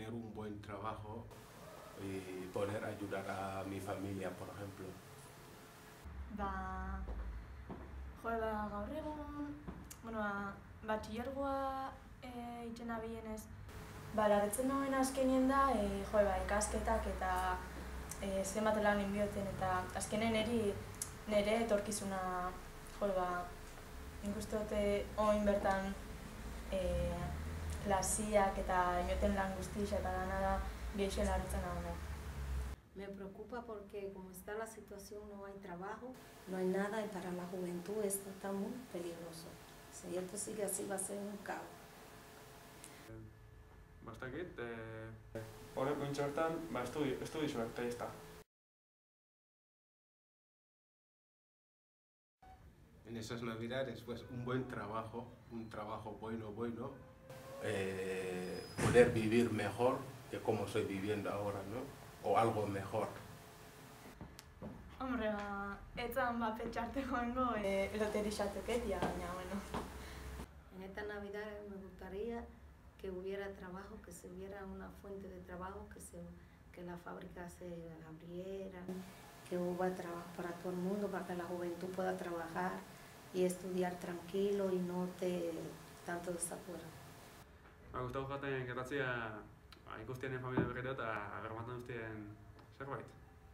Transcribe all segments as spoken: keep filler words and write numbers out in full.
tener un buen trabajo y poder ayudar a mi familia, por ejemplo. Ba, jo, ba, gaur egun, bueno, ba, batxilergoa e, itxen abienez, ba, larretzen noen azkenien da, e, jo, ba, ikasketak eta e, zenbat lan inbioten eta azkenen eri nire etorkizuna, jo, ba, nik uste dute oin bertan e, klasiak eta inoten lan guztixa eta dana da bieixen larretzen hau. Me preocupa porque como está la situación no hay trabajo, no hay nada y para la juventud esto está muy peligroso. Si esto sigue así va a ser un caos. Bastakit, horrek eh, bertan, ba, estudi, estudizuak, eta ez da. En esas navidades, pues un buen trabajo, un trabajo bueno, bueno, eh, poder vivir mejor que como estoy viviendo ahora, ¿no? O algo mejor. Hombre, ba, etzan ba, pentsarteko hengo e, loterixatuketia, baina, bueno. En esta Navidad me gustaría que hubiera trabajo, que se hubiera una fuente de trabajo, que, se, que la fábrica se abriera, que hubiera trabajo para todo el mundo, para que la juventud pueda trabajar y estudiar tranquilo y no te tanto desafuera. Me gustau jaten gertatzea ikustien familia berriro eta bermatzen duztien zerbait.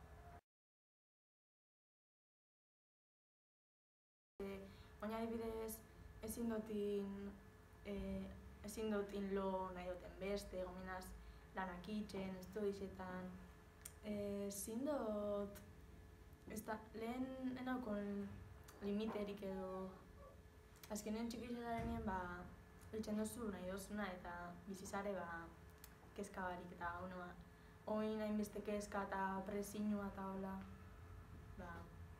Oina adibidez, ezin dutin, e, ezin dutin lo nahi duten beste, gominaz lanak itxen, estudixetan. Ezin dut, ez da, lehen enaukon limiterik edo, azkenen txikixetarenien, ba, itxen duzu nahi duzuna eta bizizare, ba, kezka barik eta, bueno, ba, oin hainbeste kezka eta presinua eta hola, ba.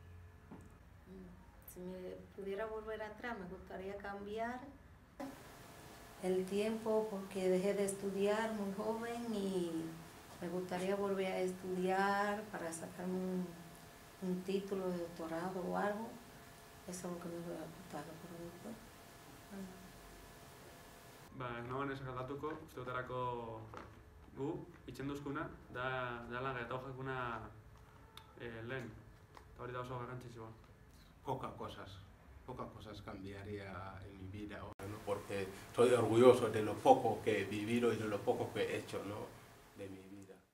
Si me pudiera volver atrás, me gustaría cambiar el tiempo porque dejé de estudiar muy joven y me gustaría volver a estudiar para sacarme un, un título de doctorado o algo. Eso es lo que me voy a gustar por después. Ba, noan ez gertatuko, uste dutarako gu, itxen duzkuna, da, da lan gertatu jakuna eh, lehen, eta hori da oso garrantzitsua. Pocas cosas, pocas cosas cambiaría en mi vida ahora, ¿no? Porque estoy orgulloso de lo poco que he vivido y de lo poco que he hecho, ¿no? De mi vida.